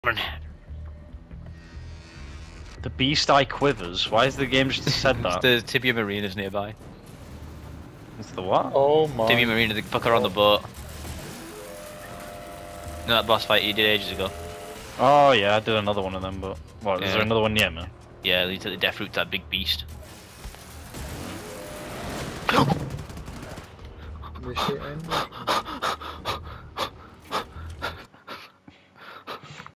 The beast eye quivers. Why has the game just said that? The Tibia Marina's nearby. It's the what? Oh my. Tibia Marina, the fucker on the boat. You know that boss fight you did ages ago? Oh yeah, I did another one of them, but what? Is there another one near me? Yeah, you took the death route to that big beast. This shit ended.